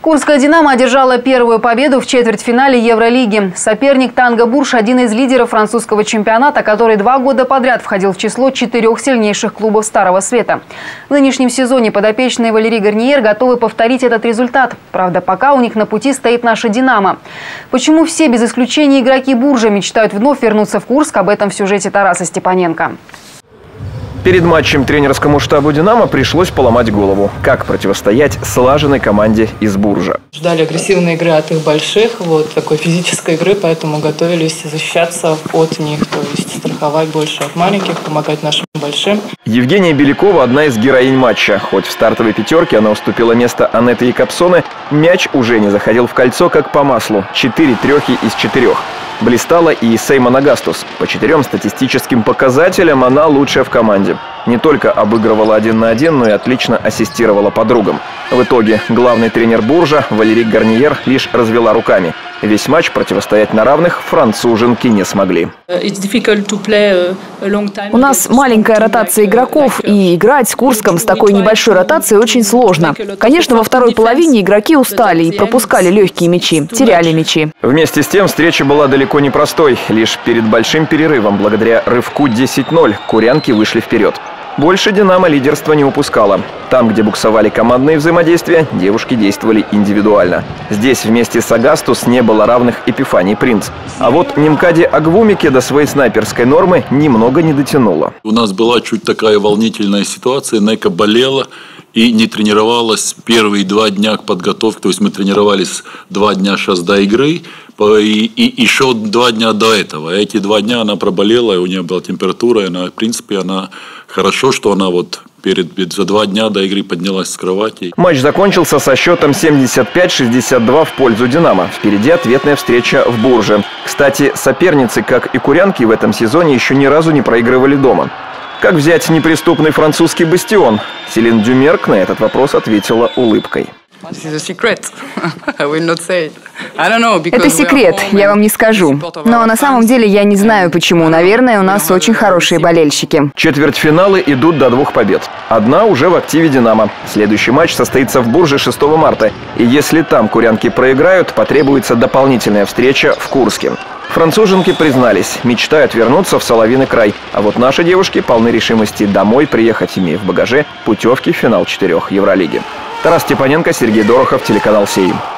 Курская «Динамо» одержала первую победу в четвертьфинале Евролиги. Соперник «Танго Бурж» – один из лидеров французского чемпионата, который 2 года подряд входил в число 4 сильнейших клубов Старого Света. В нынешнем сезоне подопечные Валерий Гарниер готовы повторить этот результат. Правда, пока у них на пути стоит наша «Динамо». Почему все без исключения игроки «Буржа» мечтают вновь вернуться в Курск? Об этом в сюжете Тараса Степаненко. Перед матчем тренерскому штабу «Динамо» пришлось поломать голову. Как противостоять слаженной команде из Буржа? Ждали агрессивной игры от их больших, такой физической игры, поэтому готовились защищаться от них, то есть страховать больше от маленьких, помогать нашим большим. Евгения Белякова – одна из героинь матча. Хоть в стартовой пятерке она уступила место Анетты Якобсоне, мяч уже не заходил в кольцо как по маслу. 4 трехи из 4. Блистала и Сеймон Агастус. По 4 статистическим показателям она лучшая в команде. Не только обыгрывала 1 на 1, но и отлично ассистировала подругам. В итоге главный тренер Буржа Валерий Гарниер лишь развела руками. Весь матч противостоять на равных француженки не смогли. У нас маленькая ротация игроков, и играть с Курском с такой небольшой ротацией очень сложно. Конечно, во второй половине игроки устали и пропускали легкие мячи, теряли мячи. Вместе с тем встреча была далеко не простой. Лишь перед большим перерывом, благодаря рывку 10-0, курянки вышли вперед. Больше «Динамо» лидерства не упускала. Там, где буксовали командные взаимодействия, девушки действовали индивидуально. Здесь вместе с Агастус не было равных Эпифаний Принц. А вот Нимкади Агвумике до своей снайперской нормы немного не дотянула. У нас была чуть такая волнительная ситуация. Нека болела и не тренировалась первые 2 дня к подготовке. То есть мы тренировались 2 дня сейчас до игры. И еще 2 дня до этого. Эти 2 дня она проболела, и у нее была температура. И она, в принципе, хорошо, что она за 2 дня до игры поднялась с кровати. Матч закончился со счетом 75-62 в пользу «Динамо». Впереди ответная встреча в Бурже. Кстати, соперницы, как и курянки, в этом сезоне еще ни разу не проигрывали дома. Как взять неприступный французский бастион? Селин Дюмерк на этот вопрос ответила улыбкой. Это секрет, я вам не скажу. Но на самом деле я не знаю почему. Наверное, у нас очень хорошие болельщики. Четвертьфиналы идут до 2 побед. Одна уже в активе «Динамо». Следующий матч состоится в Бурже 6 марта. И если там курянки проиграют, потребуется дополнительная встреча в Курске. Француженки признались, мечтают вернуться в Соловьиный край. А вот наши девушки полны решимости домой приехать, имея в багаже путевки в финал 4 Евролиги. Тарас Степаненко, Сергей Дорохов, телеканал «Сейм».